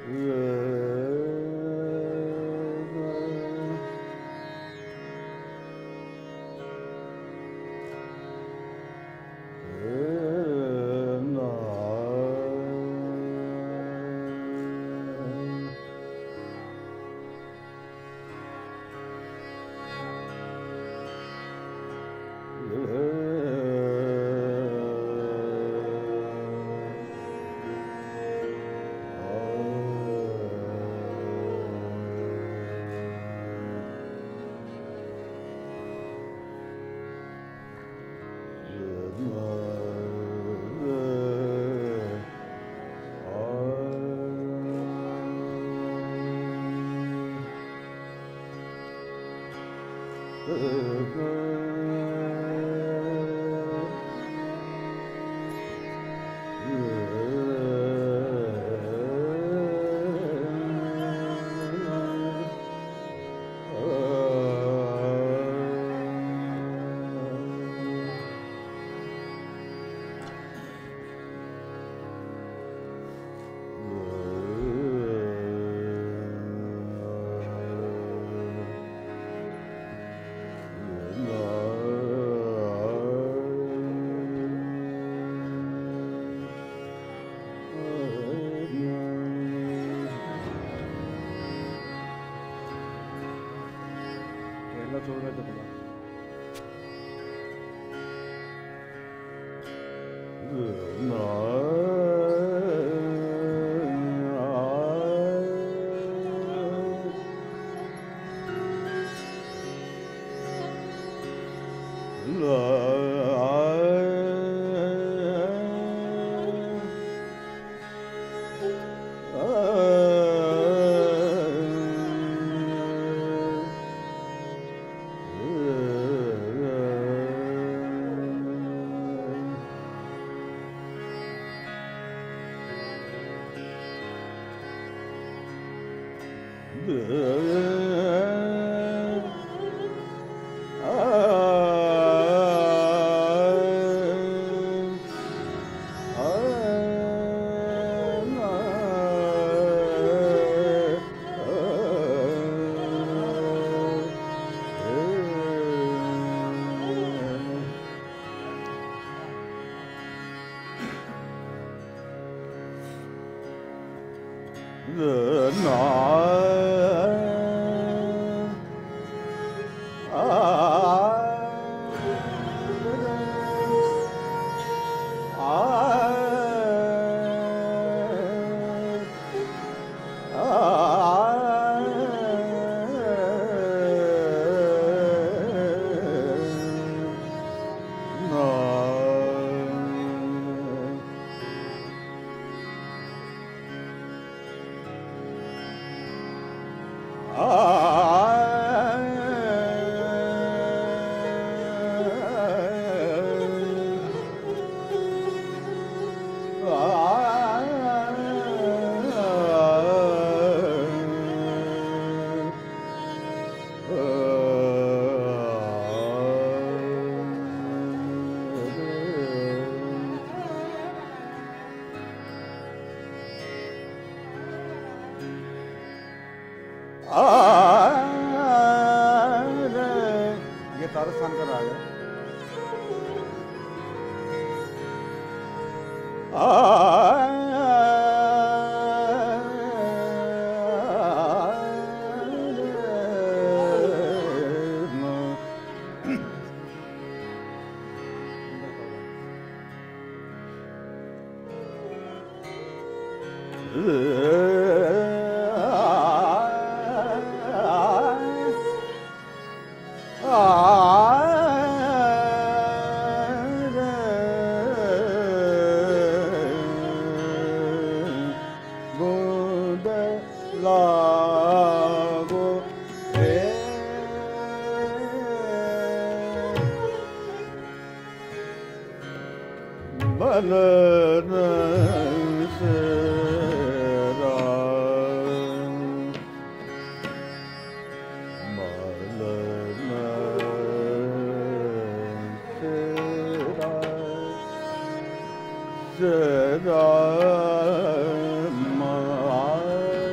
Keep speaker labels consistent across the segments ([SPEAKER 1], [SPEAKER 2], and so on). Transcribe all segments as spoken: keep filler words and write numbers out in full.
[SPEAKER 1] Ram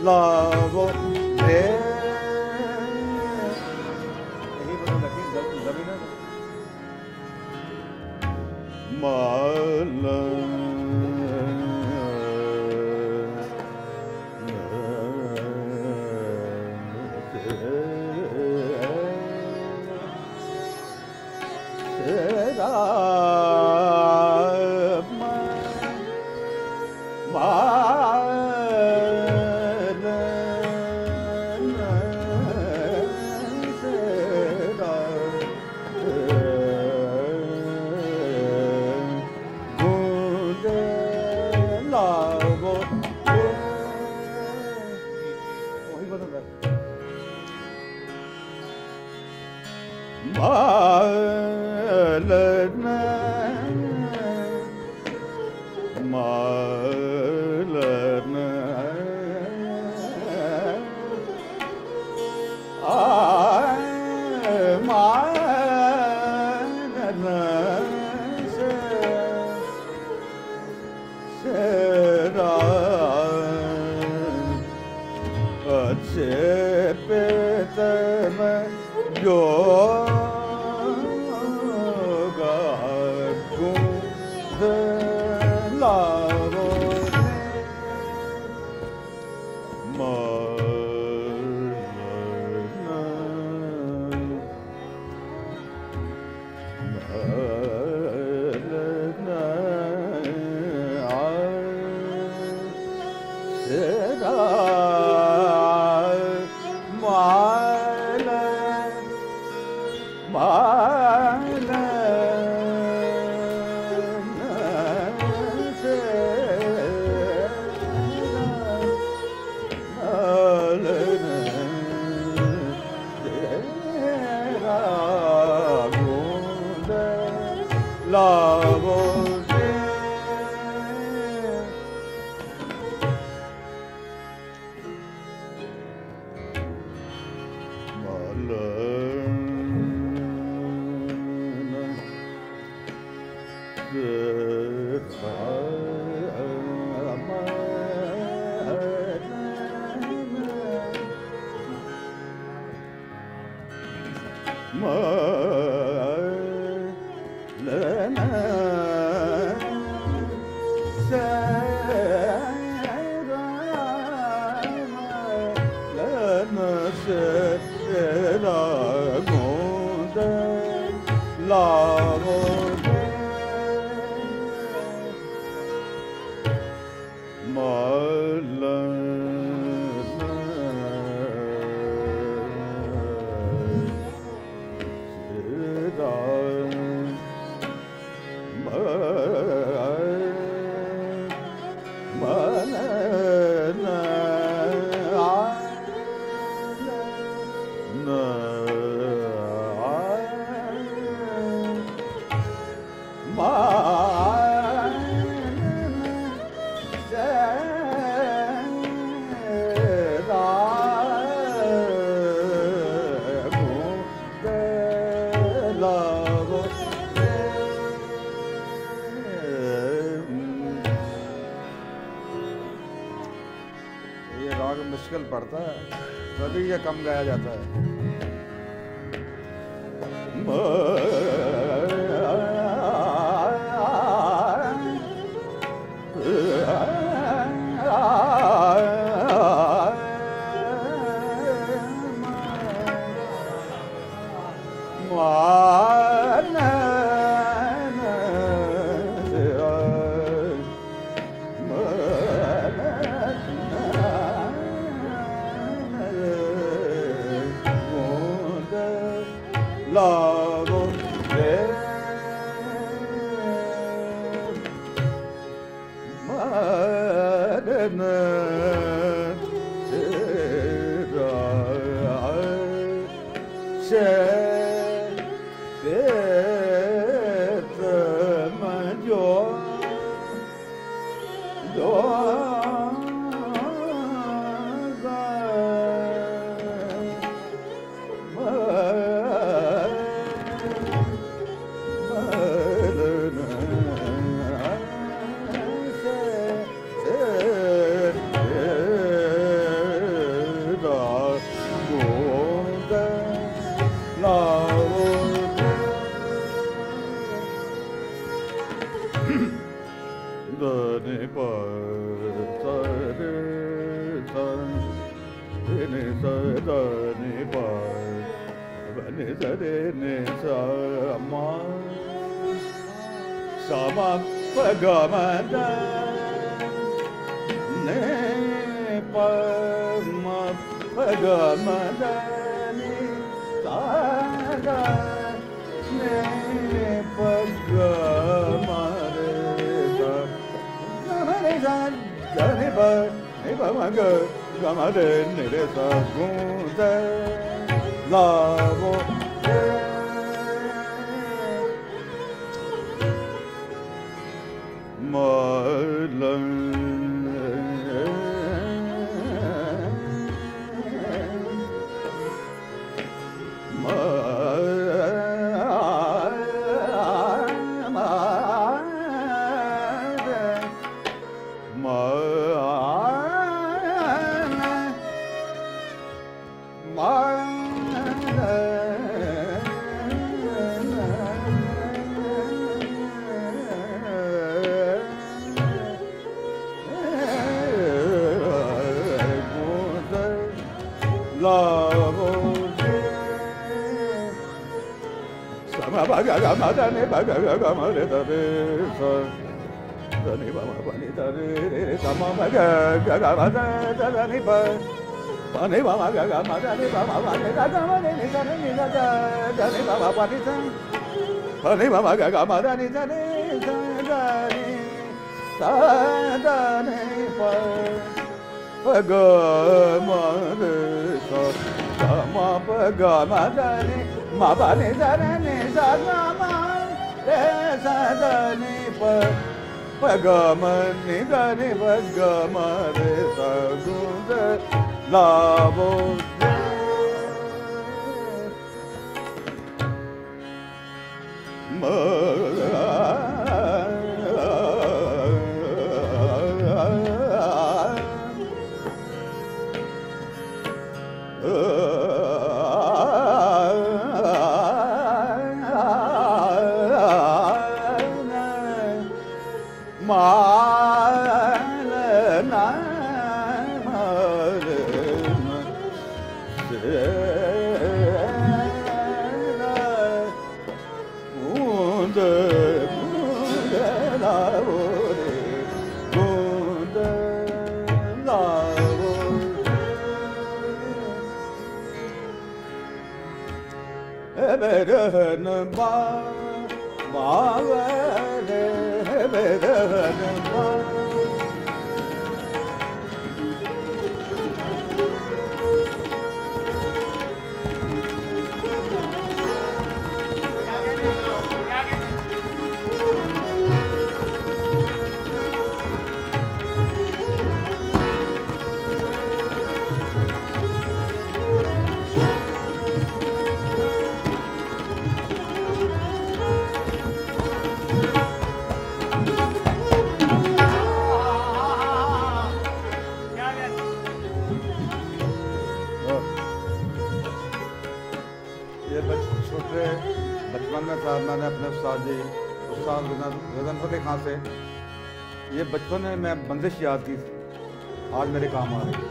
[SPEAKER 1] लावो रे। यही बता लगी जमीन माल पड़ता है तभी ये कम गाया जाता है। ni sa da ni pa ba ni sa re ni sa ma sa ma pa ga ma da ni pa ma pa ga ma da ni sa da ni pa ga ma re sa ga ma re sa da ni pa ni pa ma ga ga ma re ni re sa gu da la vo re ma la ba ga ga ma da ni ba ga ga ga ma re da re sa da ni ba ma ba ni da re re sa ma ba ga ga ga ma da da da ni ba ba ni ba ma ga ga ma da ni ba ma ba ni da da ma ni ni sa ni da da da ni ba ma ba ni sa ba ni ba ma ga ga ma da ni da ni sa da ni sa da ni ba ba ga ma re sa sa ma ba ga ma da ni ma ba ni da ni sa ga ma re sa da ni pa pa ga ma ni da ni pa ga ma re sa gu da la vo ma खां से ये बचपन में मैं बंदिश याद की आज मेरे काम आ रही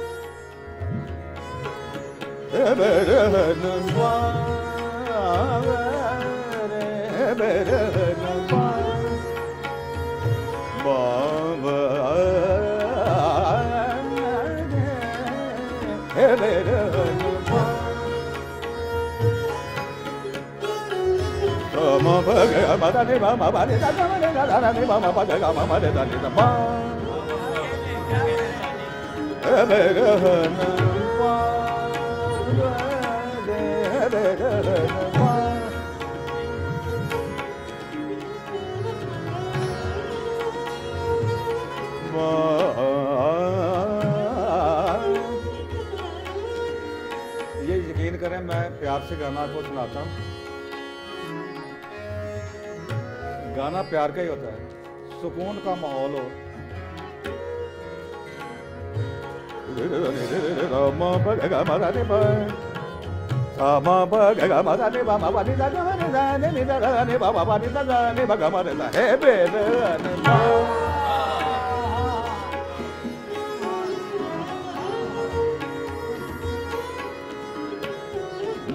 [SPEAKER 1] ma ba ga ma da ni ba ma ba ni da ga ma ni da da ni ba ma ba ga ga ma ma da da ni da ma e be ga na wa de be ga na wa ma ये यकीन करें मैं प्यार से गाना आपको सुनाता हूँ गाना प्यार का ही होता है सुकून का माहौल हो ma pa ga ga ma da ni ba sa ma pa ga ga ma da ni ba ma ba ni da ga ma ni da ni da ga ni ba ba ba ni da ga ni ba ga ma da he be de ni ba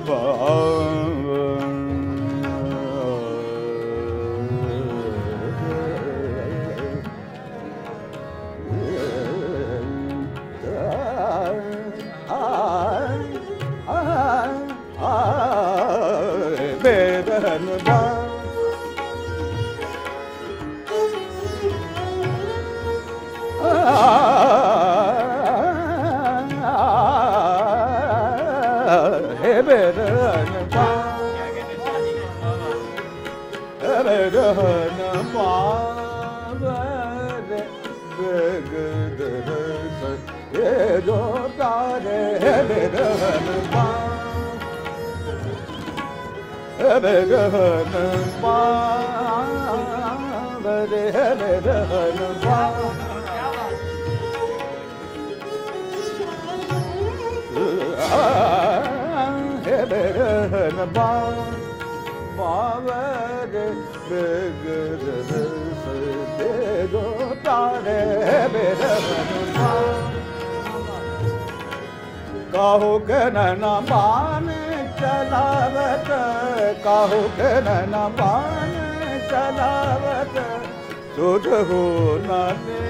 [SPEAKER 1] काहू के नैना बान चलावत, काहू के नैना बान चलावत, सुधहु नानी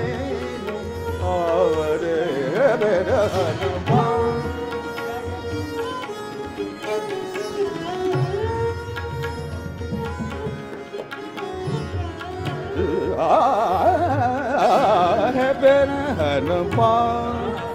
[SPEAKER 1] आवरे बेरहनुमान। है बेरहनुमान।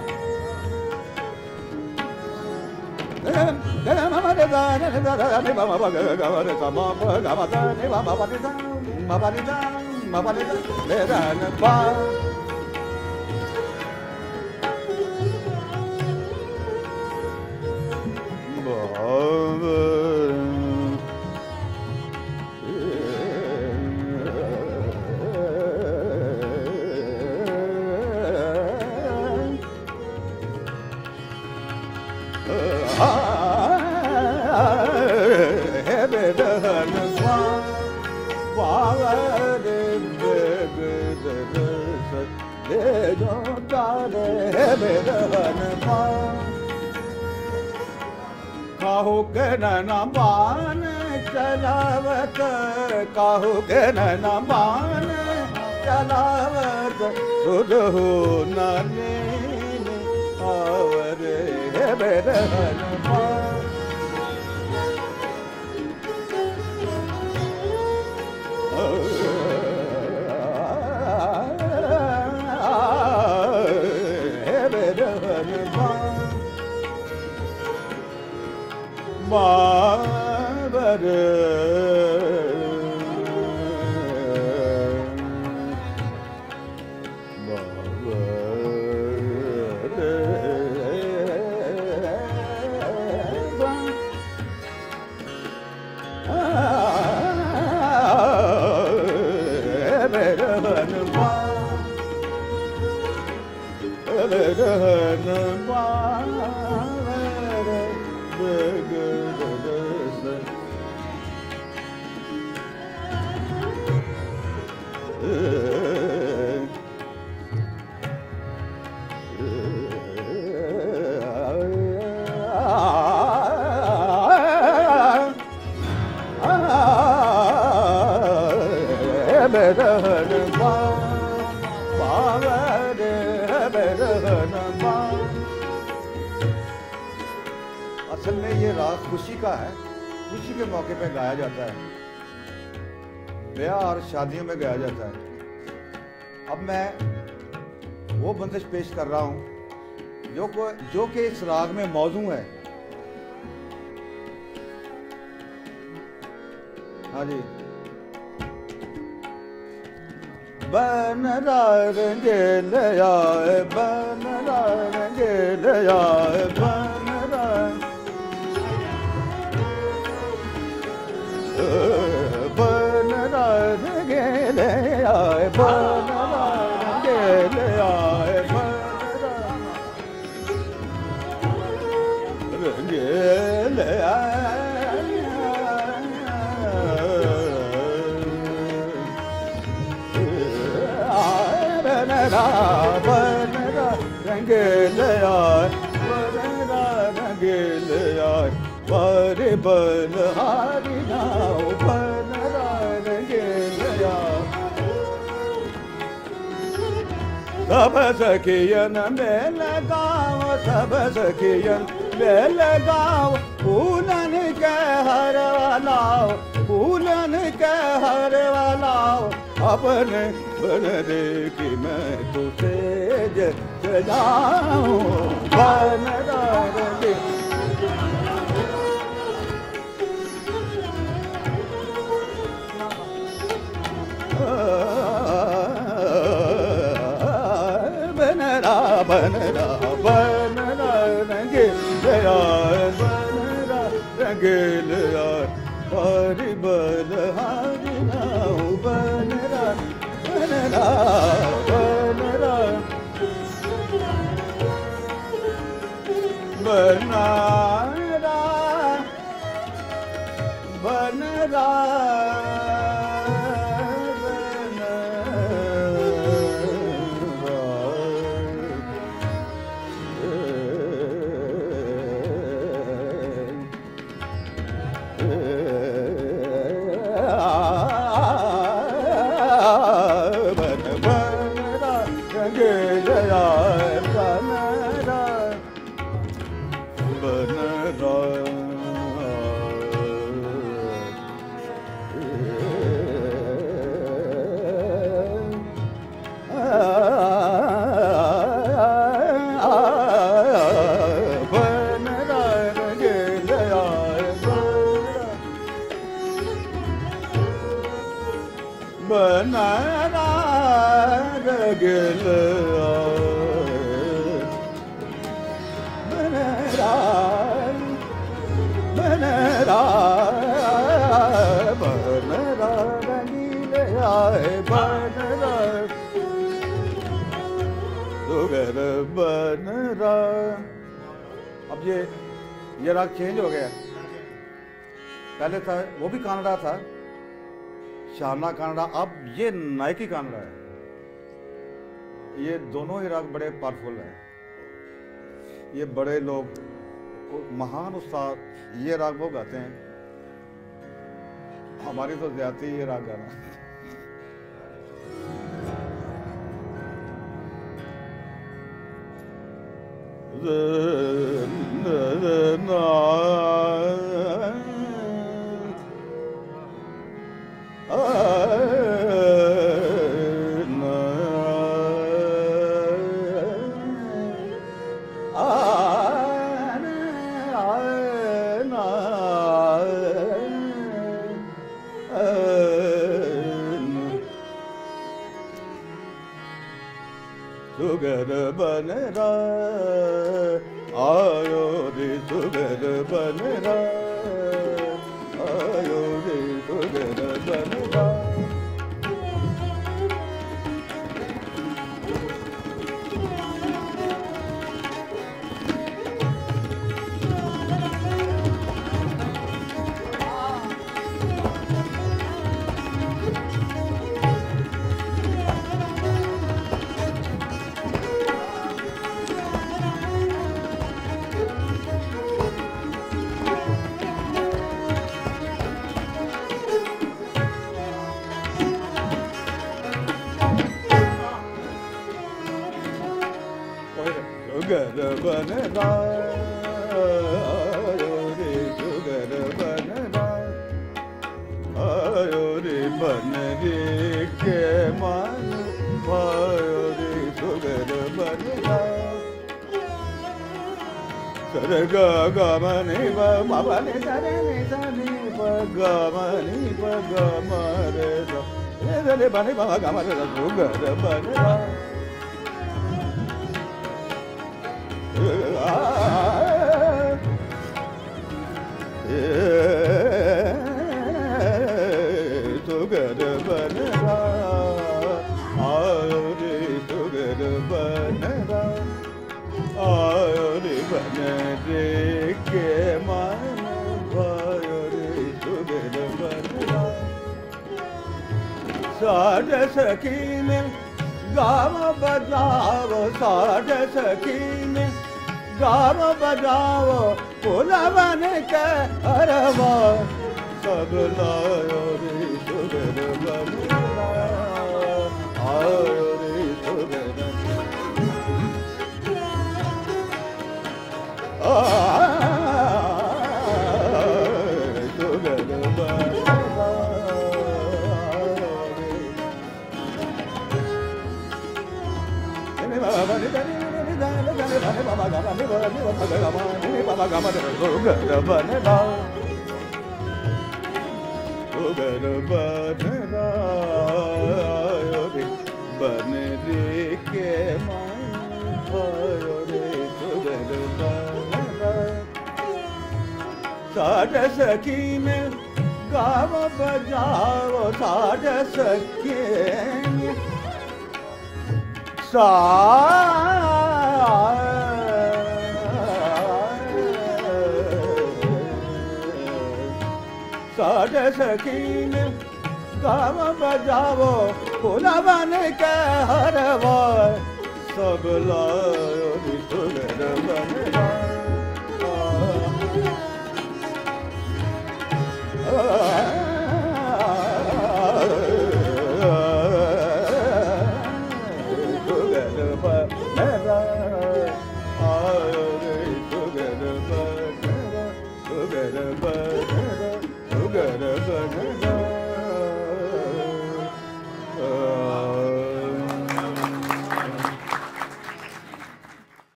[SPEAKER 1] काहू के नैना बान चलावत, काहू के नैना बान चलावत, सुधहु नानी आवरे बेरहनुमान। Mavare असल में ये राग खुशी का है, खुशी के मौके पे गाया जाता है, ब्याह और शादियों में गाया जाता है। अब मैं वो बंदिश पेश कर रहा हूँ जो को जो कि इस राग में मौजू है। हाँ जी। बन रंगे ले आए, बन रंगे ले आए, बन बन रंगे ले आए, बन रंगे ले आए, बन रंगे ले आए। बन रंगे ले आए, बन रंगे ले आए, बन बलहारी नाव बन गेलया सब सखियन मेल गाँव सब सखियन मेल गाँव फूलन के हरवालाओ फूलन के हरवालाओ अपने बन दे कि मैं तुझे जलाऊं बन दे बनरा बनरा बनरा रंगेलया बनरा रंगेलया हरि बलहारी नाव बनरा बनरा बनरा बनरा बनरा अब ये ये राग चेंज हो गया। पहले था वो भी कानड़ा था, शारना कानड़ा, अब ये नायकी कानड़ा है। ये दोनों ही राग बड़े पावरफुल हैं। ये बड़े लोग महान उस्ताद ये राग वो गाते हैं, हमारी तो ज्यादा ये राग गाना। सुगर बनरा आयो रे सुगर बनरा आयो रे सुगर बनरा सुगर बनरा आयो रे सुगर बनरा आयो रे बन रे के मन आयो रे सुगर बनरा सरग गमनि बमनि धनि धनि गमनि गमरे रे बनि बम गमरे सुगर बनरा सुगर बनरा आयो रे सुगर बनरा आयो रे बन रे के मन आयो रे सुगर बनरा साढ़ सखी में गाँव बजाओ साढ़ सखी में गाओ बजाओ फूलवन के हरवा सब लायो रे सुगर बलिया आयो रे सुगर सुगर बन रे के साठ सखी में गाव बजाओ साठ सखी सा साठ सखी में गाव बजाओ फूलवन के हरवा सब लायो सुगर बन